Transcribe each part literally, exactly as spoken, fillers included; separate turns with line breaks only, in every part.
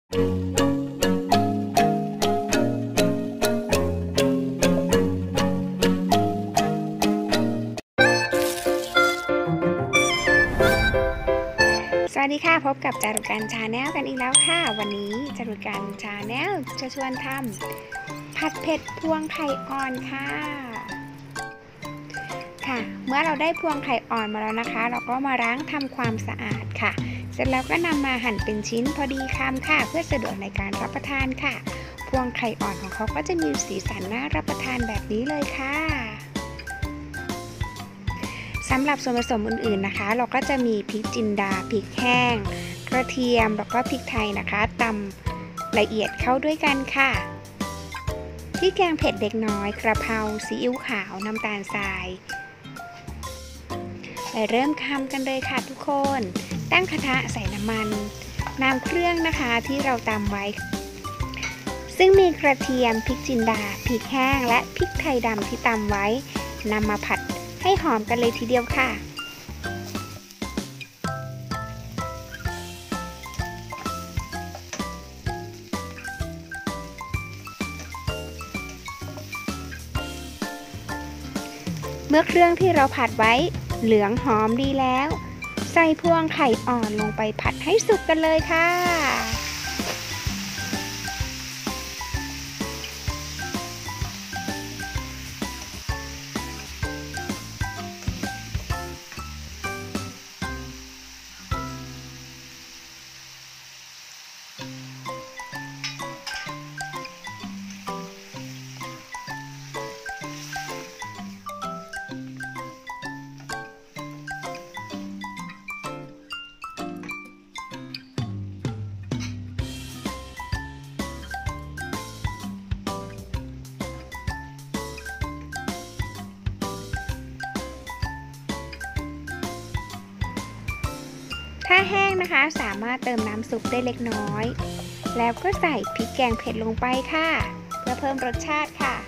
สวัสดีค่ะพบกับจารุกันชาแนลกันอีกแล้วค่ะวันนี้จารุกันชาแนลจะชวนทำผัดเผ็ดพวงไข่อ่อนค่ะค่ะเมื่อเราได้พวงไข่อ่อนมาแล้วนะคะเราก็มาล้างทำความสะอาดค่ะเสร็จแล้วก็นำมาหั่นเป็นชิ้นพอดีคำค่ะเพื่อสะดวกในการรับประทานค่ะพวงไข่อ่อนของเขาก็จะมีสีสันน่ารับประทานแบบนี้เลยค่ะสำหรับส่วนผสมอื่นๆนะคะเราก็จะมีพริกจินดาพริกแห้งกระเทียมแล้วก็พริกไทยนะคะตำละเอียดเข้าด้วยกันค่ะพริกแกงเผ็ดเล็กน้อยกระเพราซีอิ๊วขาวน้ำตาลทรายไปเริ่มทำกันเลยค่ะทุกคนตั้งกระทะใส่น้ำมันน้ำเครื่องนะคะที่เราตำไว้ซึ่งมีกระเทียมพริกจินดาพริกแห้งและพริกไทยดำที่ตำไว้นำมาผัดให้หอมกันเลยทีเดียวค่ะเมื่อเครื่องที่เราผัดไว้เหลืองหอมดีแล้วใส่พวงไข่อ่อนลงไปผัดให้สุกกันเลยค่ะถ้าแห้งนะคะสามารถเติมน้ำซุปได้เล็กน้อยแล้วก็ใส่พริกแกงเผ็ดลงไปค่ะเพื่อเพิ่มรสชาติค่ะ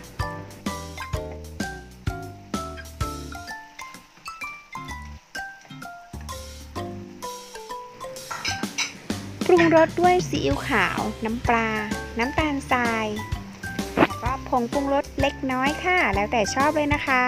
ปรุงรสด้วยซีอิ๊วขาวน้ำปลาน้ำตาลทรายแล้วก็ผงปรุงรสเล็กน้อยค่ะแล้วแต่ชอบเลยนะคะ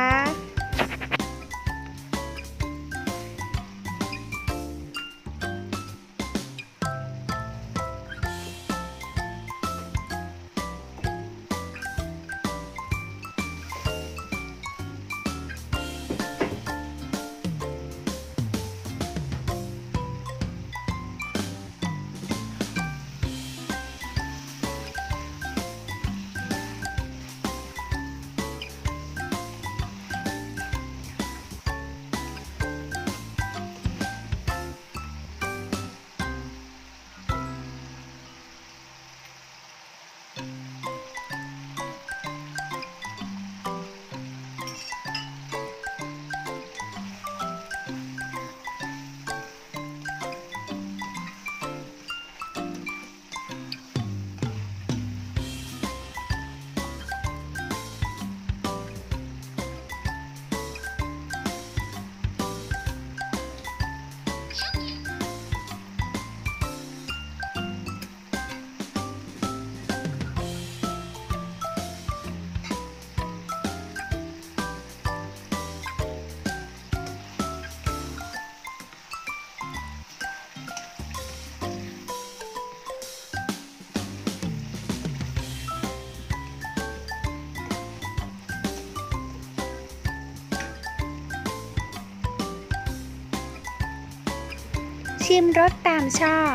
ชิมรสตามชอบ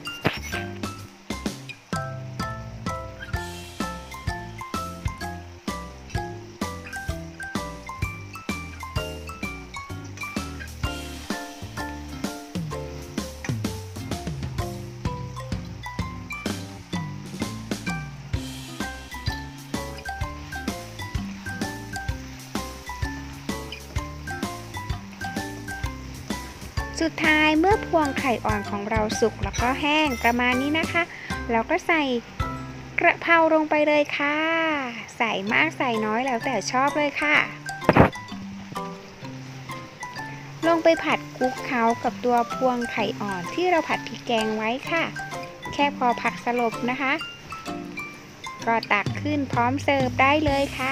สุดท้ายเมื่อพวงไข่อ่อนของเราสุกแล้วก็แห้งประมาณนี้นะคะเราก็ใส่กระเพราลงไปเลยค่ะใส่มากใส่น้อยแล้วแต่ชอบเลยค่ะลงไปผัดคลุกเคล้ากับตัวพวงไข่อ่อนที่เราผัดพริกแกงไว้ค่ะแค่พอผักสลบนะคะก็ตักขึ้นพร้อมเสิร์ฟได้เลยค่ะ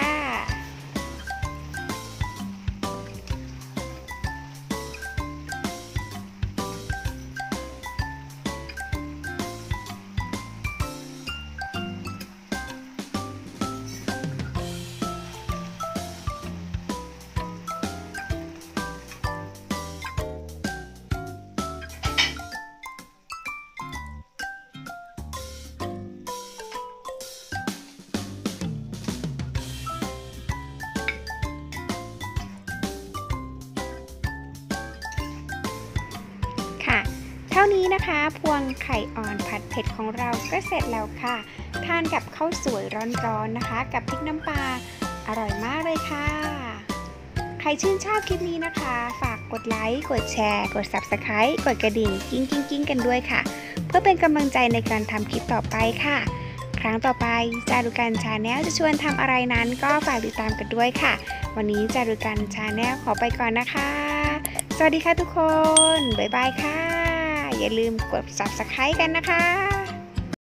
เท่านี้นะคะพวงไข่อ่อนผัดเผ็ดของเราก็เสร็จแล้วค่ะทานกับข้าวสวยร้อนๆนะคะกับพริกน้ำปลาอร่อยมากเลยค่ะใครชื่นชอบคลิปนี้นะคะฝากกดไลค์กดแชร์กด ซับสไครบ์ กดกระดิ่งกิ้งกิ้งกิ้งกันด้วยค่ะเพื่อเป็นกำลังใจในการทำคลิปต่อไปค่ะครั้งต่อไปจารุกันชาแนลจะชวนทำอะไรนั้นก็ฝากติดตามกันด้วยค่ะวันนี้จารุกันชาแนลขอไปก่อนนะคะสวัสดีค่ะทุกคนบ๊ายบายค่ะอย่าลืมกด ซับสไครบ์ กันนะคะ